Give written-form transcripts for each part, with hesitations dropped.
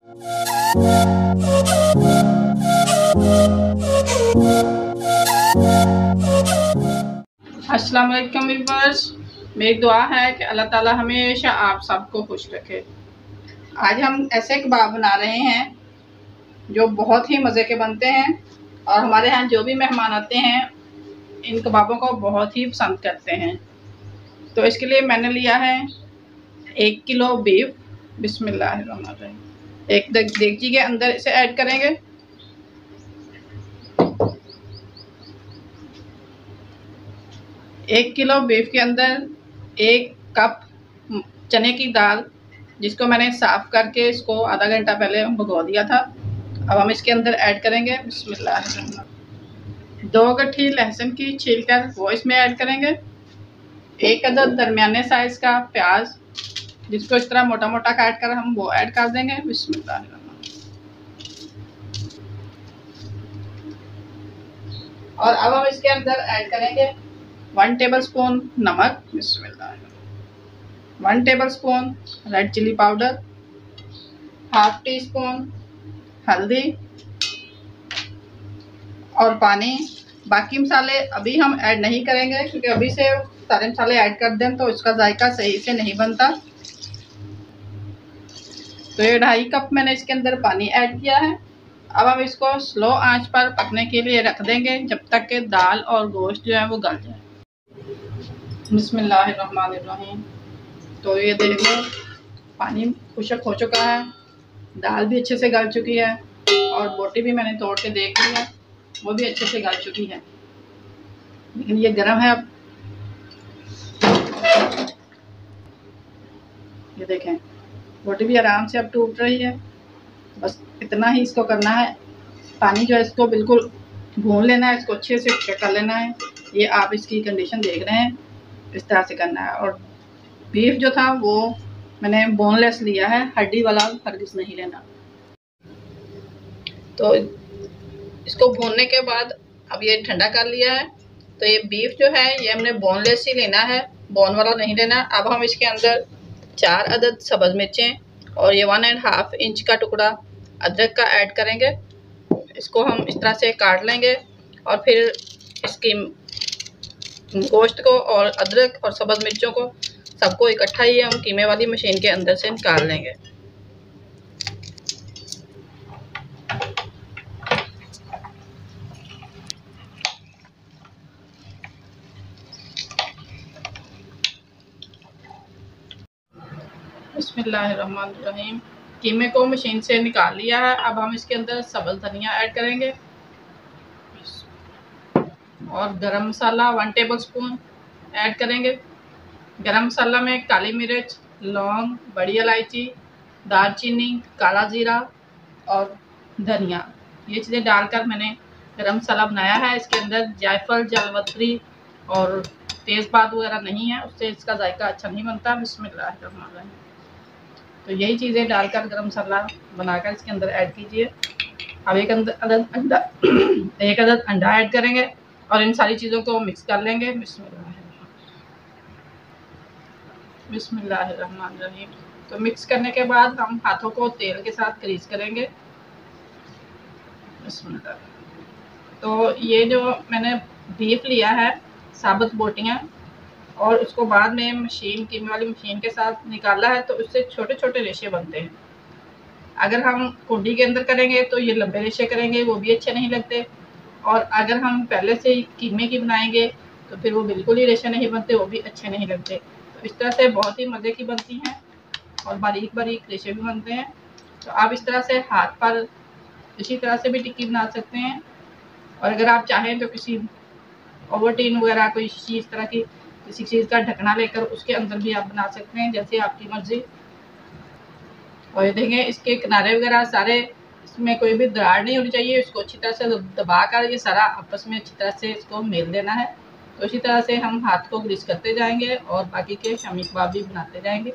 अस्सलाम वालेकुम व्यूअर्स, मेरी दुआ है कि अल्लाह ताला हमेशा आप सबको खुश रखे। आज हम ऐसे कबाब बना रहे हैं जो बहुत ही मज़े के बनते हैं और हमारे यहाँ जो भी मेहमान आते हैं इन कबाबों को बहुत ही पसंद करते हैं। तो इसके लिए मैंने लिया है 1 किलो बीफ। बिस्मिल्लाहिर्रहमानिर्रहीम। एक देगची के अंदर इसे ऐड करेंगे। एक किलो बीफ के अंदर 1 कप चने की दाल, जिसको मैंने साफ़ करके इसको आधा घंटा पहले भिगो दिया था। अब हम इसके अंदर ऐड करेंगे बिस्मिल्लाह। 2 गट्ठी लहसुन की छीलकर वो इसमें ऐड करेंगे। 1 अदद दरमियाने साइज़ का प्याज, जिसको इस तरह मोटा मोटा काट कर हम वो ऐड कर देंगे बिस्मिल्लाह। और अब हम इसके अंदर ऐड करेंगे 1 टेबलस्पून नमक बिस्मिल्लाह, 1 tablespoon red chilli powder, ½ teaspoon हल्दी और पानी। बाकी मसाले अभी हम ऐड नहीं करेंगे क्योंकि अभी से सारे मसाले ऐड कर दें तो इसका जायका सही से नहीं बनता। तो ये 2.5 कप मैंने इसके अंदर पानी ऐड किया है। अब हम इसको स्लो आंच पर पकने के लिए रख देंगे जब तक कि दाल और गोश्त जो है वो गल जाए। बिस्मिल्लाहिर्रहमानिर्रहीम। तो ये देख लो पानी खुशक हो चुका है, दाल भी अच्छे से गल चुकी है और बोटी भी मैंने तोड़ के देख ली है, वो भी अच्छे से गल चुकी है। लेकिन ये गर्म है। अब ये देखें बोटी भी आराम से अब टूट रही है। बस इतना ही इसको करना है। पानी जो है इसको बिल्कुल भून लेना है, इसको अच्छे से चेक कर लेना है। ये आप इसकी कंडीशन देख रहे हैं, इस तरह से करना है। और बीफ जो था वो मैंने बोनलेस लिया है, हड्डी वाला हरगिज़ नहीं लेना। तो इसको भूनने के बाद अब ये ठंडा कर लिया है। तो ये बीफ जो है ये हमने बोनलेस ही लेना है, बोन वाला नहीं लेना। अब हम इसके अंदर 4 अदद सब्ज़ मिर्चें और ये 1.5 इंच का टुकड़ा अदरक का ऐड करेंगे। इसको हम इस तरह से काट लेंगे और फिर इसकी गोश्त को और अदरक और सब्ज़ मिर्चों को सबको इकट्ठा ही हम कीमे वाली मशीन के अंदर से निकाल लेंगे। बिस्मिल्लाहिर्रहमानिर्रहीम। कीमे को मशीन से निकाल लिया है। अब हम इसके अंदर सब्ज़ धनिया ऐड करेंगे और गरम मसाला 1 टेबलस्पून ऐड करेंगे। गरम मसाला में काली मिर्च, लौंग, बड़ी इलायची, दालचीनी, काला जीरा और धनिया, ये चीज़ें डालकर मैंने गरम मसाला बनाया है। इसके अंदर जायफल, जावित्री और तेज़पात वगैरह नहीं है, उससे इसका जायका अच्छा नहीं बनता। बिस्मिल्लाहिर्रहमानिर्रहीम। तो यही चीज़ें डालकर गरम मसाला बनाकर इसके अंदर ऐड कीजिए। अब एक अदद अंडा ऐड करेंगे और इन सारी चीज़ों को मिक्स कर लेंगे। बिस्मिल्लाहिर्रहमानिर्रहीम। तो मिक्स करने के बाद हम हाथों को तेल के साथ ग्रीस करेंगे। बिस्मिल्लाह। तो ये जो मैंने बीफ लिया है साबुत बोटियाँ, और उसको बाद में मशीन कीमे वाली मशीन के साथ निकाला है तो उससे छोटे छोटे रेशे बनते हैं। अगर हम कुंडी के अंदर करेंगे तो ये लंबे रेशे करेंगे, वो भी अच्छे नहीं लगते। और अगर हम पहले से ही कीमे की बनाएंगे तो फिर वो बिल्कुल ही रेशे नहीं बनते, वो भी अच्छे नहीं लगते। तो इस तरह से बहुत ही मज़े की बनती हैं और बारीक बारीक रेशे भी बनते हैं। तो आप इस तरह से हाथ पर इसी तरह से भी टिक्की बना सकते हैं। और अगर आप चाहें तो किसी ओवरटीन वगैरह कोई चीज़ तरह की किसी चीज़ का ढकना लेकर उसके अंदर भी आप बना सकते हैं, जैसे आपकी मर्ज़ी। और ये देखें इसके किनारे वगैरह सारे, इसमें कोई भी दरार नहीं होनी चाहिए। इसको अच्छी तरह से दबा कर ये सारा आपस में अच्छी तरह से इसको मेल देना है। तो इसी तरह से हम हाथ को ग्रीस करते जाएंगे और बाकी के शामी कबाब भी बनाते जाएंगे।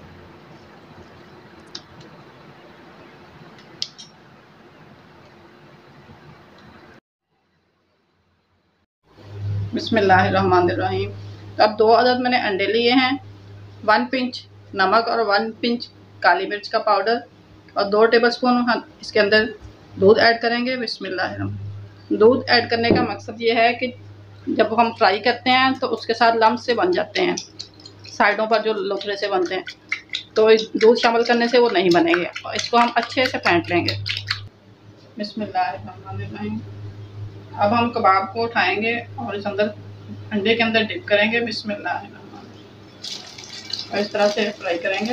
बिस्मिल्लाहिर्रहमानिर्रहीम। तो अब 2 अदद मैंने अंडे लिए हैं, 1 पिंच नमक और 1 पिंच काली मिर्च का पाउडर और 2 टेबलस्पून हम इसके अंदर दूध ऐड करेंगे। बिस्मिल्लाह। दूध ऐड करने का मकसद ये है कि जब हम फ्राई करते हैं तो उसके साथ लम्ब से बन जाते हैं, साइडों पर जो लुथरे से बनते हैं, तो दूध शामिल करने से वो नहीं बनेंगे। और इसको हम अच्छे से फेंट लेंगे। बिस्मिल्लाहिर्रहमानिर्रहीम। अब हम कबाब को उठाएंगे और इस अंदर अंडे के अंदर डिप करेंगे। बिस्मिल्लाहिर्रहमानिर्रहीम। और इस तरह से फ्राई करेंगे।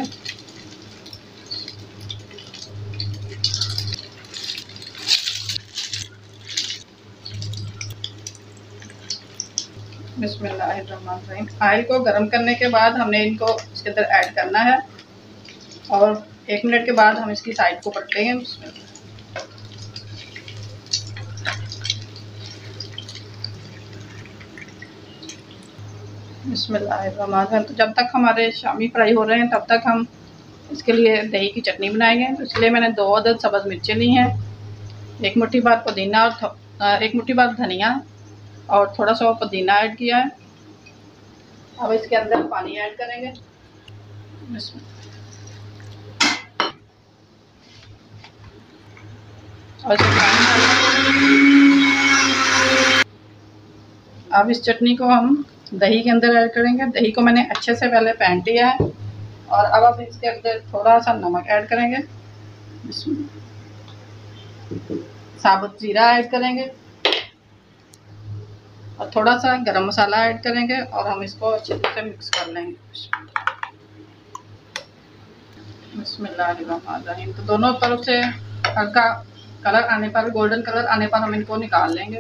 बिस्मिल्लाहिर्रहमानिर्रहीम। ऑयल को गर्म करने के बाद हमने इनको इसके अंदर ऐड करना है और 1 मिनट के बाद हम इसकी साइड को पलटेंगे। बिस्मिल्लाहिर्रहमानिर्रहीम। तो जब तक हमारे शामी फ्राई हो रहे हैं तब तक हम इसके लिए दही की चटनी बनाएंगे। तो इसलिए मैंने 2 अदद सब्ज़ मिर्चें ली हैं, 1 मुट्ठी भर पुदीना और 1 मुट्ठी भर धनिया और थोड़ा सा पुदीना ऐड किया है। अब इसके अंदर पानी ऐड करेंगे। और अब इस चटनी को हम दही के अंदर ऐड करेंगे। दही को मैंने अच्छे से पहले फेंट लिया है और अब इसके अंदर थोड़ा सा नमक ऐड करेंगे। साबुत जीरा ऐड करेंगे और थोड़ा सा गरम मसाला ऐड करेंगे और हम इसको अच्छे से मिक्स कर लेंगे। बिस्मिल्लाहिर्रहमानिर्रहीम। तो दोनों तरफ से हल्का कलर आने पर, गोल्डन कलर आने पर हम इनको निकाल लेंगे।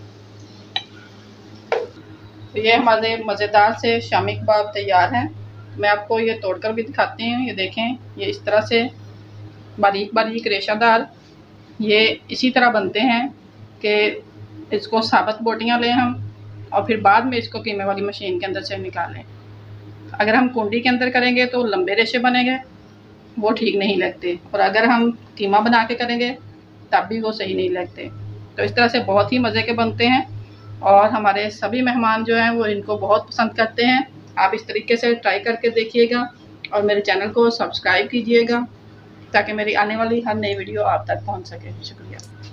तो ये हमारे मज़ेदार से शामी कबाब तैयार हैं। मैं आपको ये तोड़कर भी दिखाती हूँ। ये देखें, ये इस तरह से बारीक बारीक रेशादार ये इसी तरह बनते हैं कि इसको साबुत बोटियाँ लें हम और फिर बाद में इसको कीमे वाली मशीन के अंदर से निकालें। अगर हम कुंडी के अंदर करेंगे तो लंबे रेशे बनेंगे, वो ठीक नहीं लगते, और अगर हम कीमा बना के करेंगे तब भी वो सही नहीं लगते। तो इस तरह से बहुत ही मज़े के बनते हैं और हमारे सभी मेहमान जो हैं वो इनको बहुत पसंद करते हैं। आप इस तरीके से ट्राई करके देखिएगा और मेरे चैनल को सब्सक्राइब कीजिएगा ताकि मेरी आने वाली हर नई वीडियो आप तक पहुंच सके। शुक्रिया।